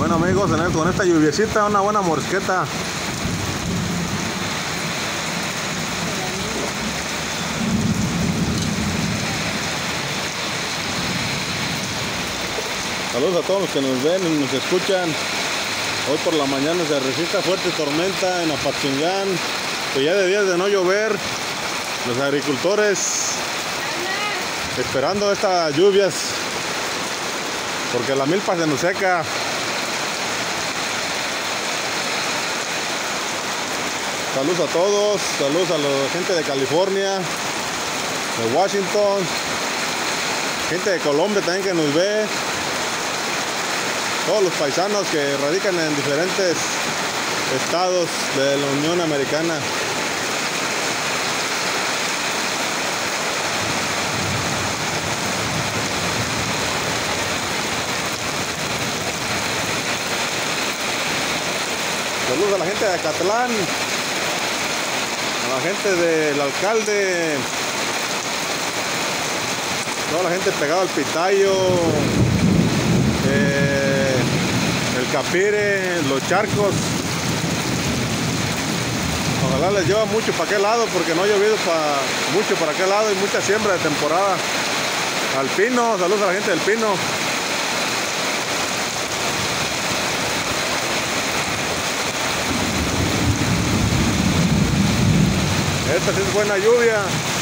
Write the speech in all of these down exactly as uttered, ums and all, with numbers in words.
Bueno amigos, con esta lluviecita, una buena morisqueta. Saludos a todos los que nos ven y nos escuchan. Hoy por la mañana se registra fuerte tormenta en Apatzingán, pues ya de días de no llover. Los agricultores esperando estas lluvias porque la milpa se nos seca. Saludos a todos, saludos a la gente de California, de Washington, gente de Colombia también que nos ve, todos los paisanos que radican en diferentes estados de la Unión Americana. Saludos a la gente de Acatlán, a la gente del alcalde, toda la gente pegada al Pitayo, eh, el Capire, los charcos. Ojalá les lleva mucho para aquel lado porque no ha llovido pa, mucho para aquel lado y mucha siembra de temporada. Al Pino, saludos a la gente del Pino. Esta sí es buena lluvia.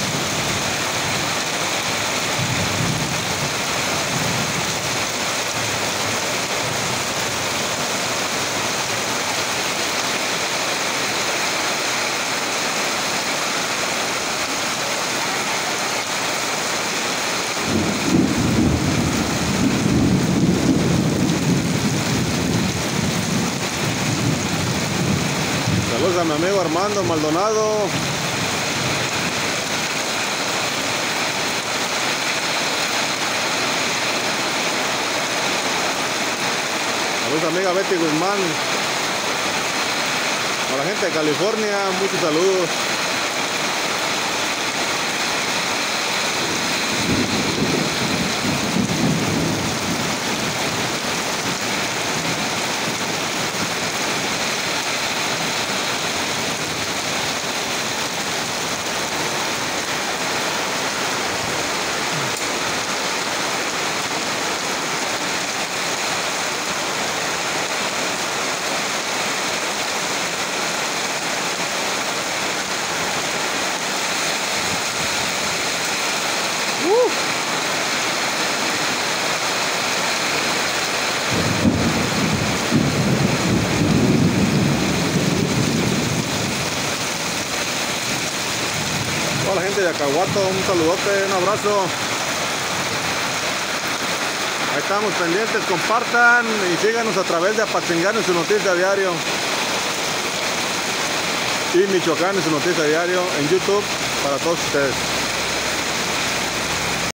Saludos a mi amigo Armando Maldonado. Saludos a mi amiga Betty Guzmán. A la gente de California, muchos saludos. Toda la gente de Acahuato, un saludote, un abrazo. Ahí estamos pendientes, compartan y síganos a través de Apatzingán en su noticia diario y Michoacán en su noticia diario en YouTube para todos ustedes.